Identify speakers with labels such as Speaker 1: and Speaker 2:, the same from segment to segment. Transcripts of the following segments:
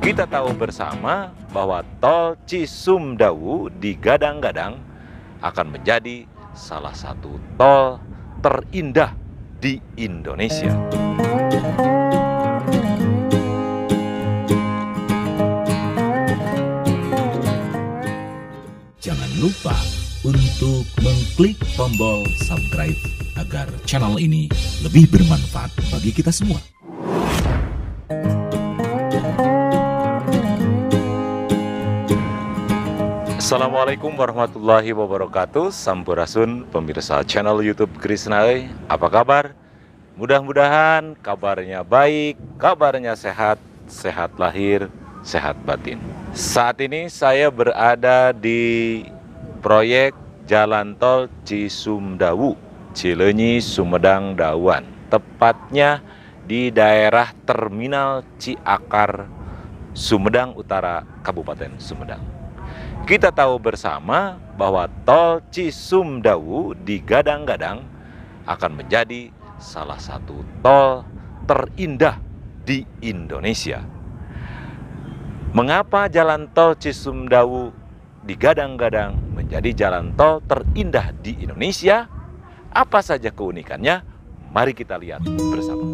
Speaker 1: Kita tahu bersama bahwa tol Cisumdawu digadang-gadang akan menjadi salah satu tol terindah di Indonesia.
Speaker 2: Jangan lupa untuk mengklik tombol subscribe agar channel ini lebih bermanfaat bagi kita semua.
Speaker 1: Assalamualaikum warahmatullahi wabarakatuh. Sampurasun pemirsa channel YouTube Krisnae. Apa kabar? Mudah-mudahan kabarnya baik, kabarnya sehat, sehat lahir, sehat batin. Saat ini saya berada di proyek Jalan Tol Cisumdawu, Cileunyi, Sumedang, Dawan. Tepatnya di daerah Terminal Ciakar, Sumedang Utara, Kabupaten Sumedang. Kita tahu bersama bahwa tol Cisumdawu digadang-gadang akan menjadi salah satu tol terindah di Indonesia. Mengapa jalan tol Cisumdawu digadang-gadang menjadi jalan tol terindah di Indonesia? Apa saja keunikannya? Mari kita lihat bersama.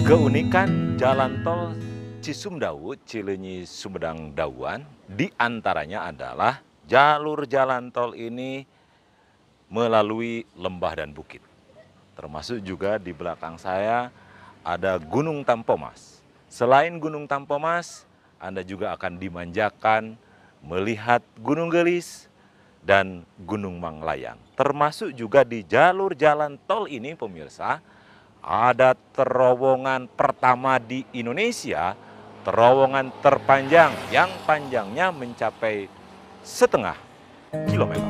Speaker 1: Keunikan jalan tol Cisumdawu, Cileunyi Sumedang Dawuan, diantaranya adalah jalur jalan tol ini melalui lembah dan bukit. Termasuk juga di belakang saya ada Gunung Tampomas. Selain Gunung Tampomas, Anda juga akan dimanjakan melihat Gunung Gelis dan Gunung Manglayang. Termasuk juga di jalur jalan tol ini pemirsa, ada terowongan pertama di Indonesia, terowongan terpanjang yang panjangnya mencapai 0,5 kilometer.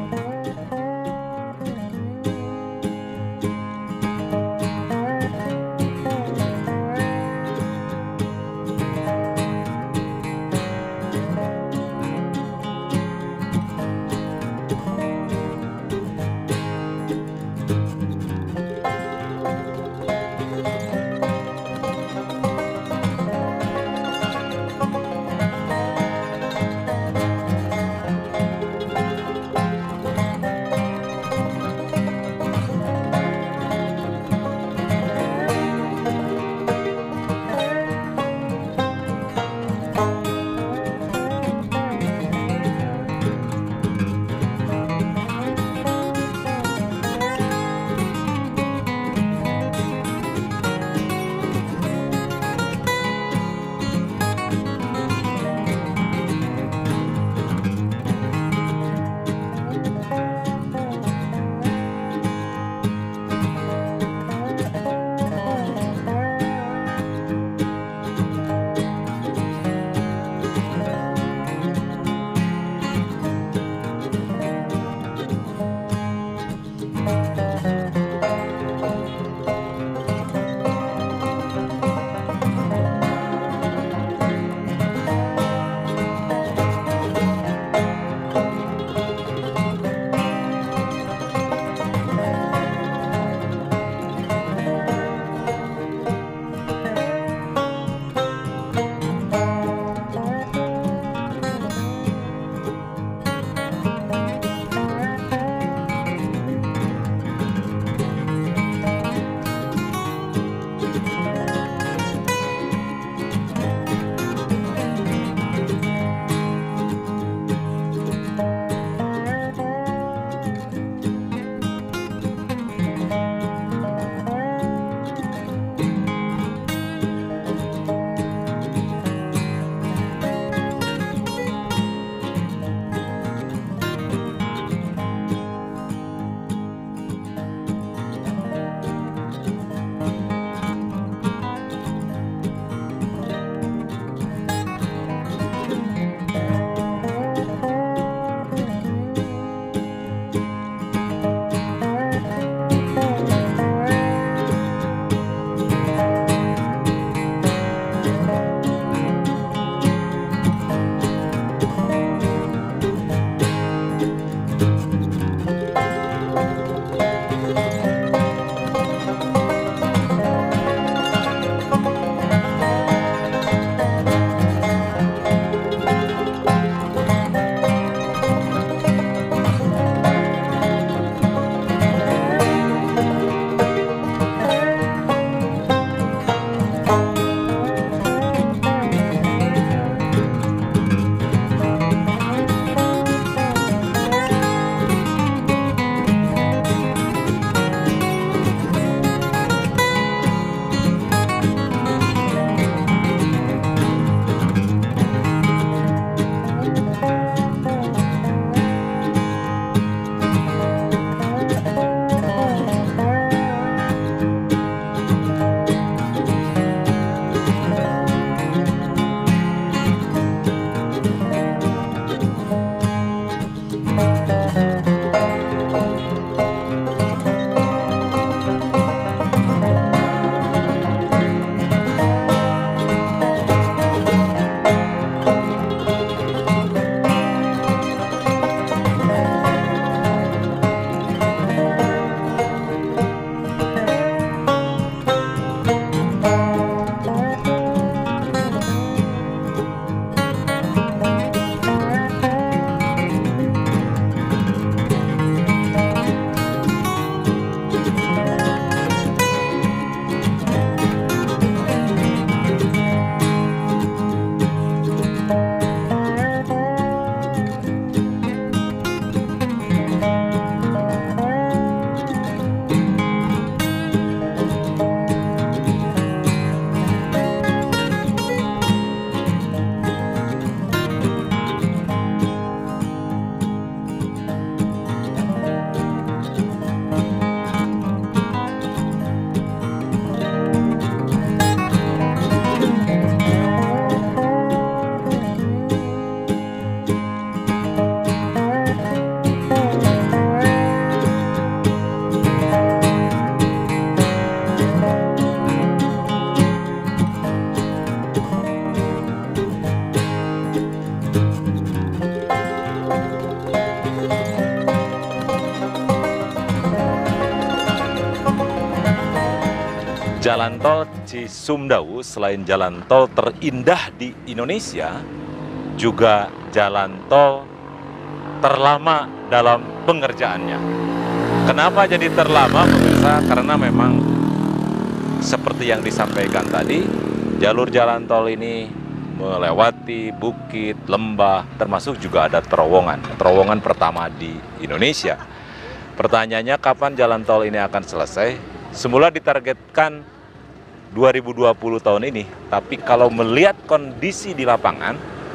Speaker 1: Jalan tol Cisumdawu selain jalan tol terindah di Indonesia, juga jalan tol terlama dalam pengerjaannya. Kenapa jadi terlama, pemirsa? Karena memang seperti yang disampaikan tadi, jalur jalan tol ini melewati bukit, lembah, termasuk juga ada terowongan. Terowongan pertama di Indonesia. Pertanyaannya, kapan jalan tol ini akan selesai? Semula ditargetkan 2020 tahun ini, tapi kalau melihat kondisi di lapangan,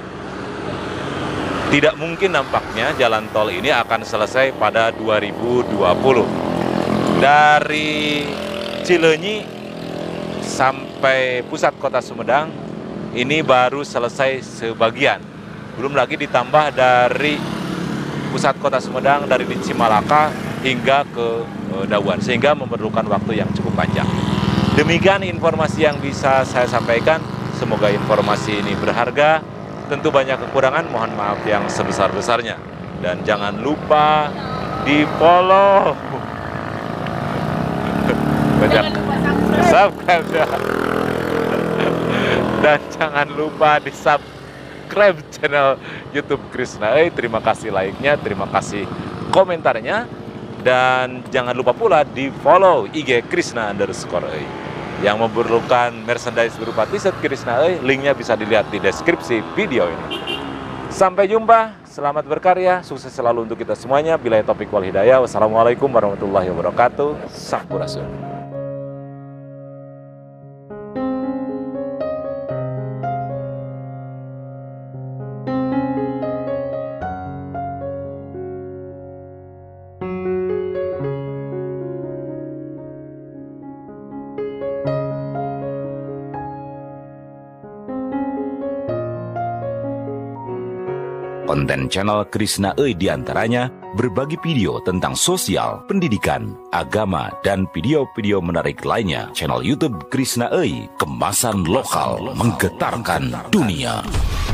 Speaker 1: tidak mungkin nampaknya jalan tol ini akan selesai pada 2020. Dari Cileunyi sampai pusat kota Sumedang, ini baru selesai sebagian. Belum lagi ditambah dari pusat kota Sumedang, dari di Cimalaka hingga ke Dauan, sehingga memerlukan waktu yang cukup panjang. Demikian informasi yang bisa saya sampaikan. Semoga informasi ini berharga. Tentu banyak kekurangan, mohon maaf yang sebesar-besarnya. Dan jangan lupa di-follow. Banyak subscribe ya. Dan jangan lupa di-subscribe channel YouTube Krisna Euy. Terima kasih like-nya, terima kasih komentarnya. Dan jangan lupa pula di-follow IG Krisna_Euy. Yang memerlukan merchandise berupa t-shirt Krisna Euy, linknya bisa dilihat di deskripsi video ini. Sampai jumpa, selamat berkarya, sukses selalu untuk kita semuanya. Billahi taufiq wal hidayah. Wassalamualaikum warahmatullahi wabarakatuh. Sampurasun.
Speaker 2: Konten channel Krisna Euy diantaranya berbagi video tentang sosial, pendidikan, agama, dan video-video menarik lainnya. Channel YouTube Krisna Euy, kemasan lokal menggetarkan dunia.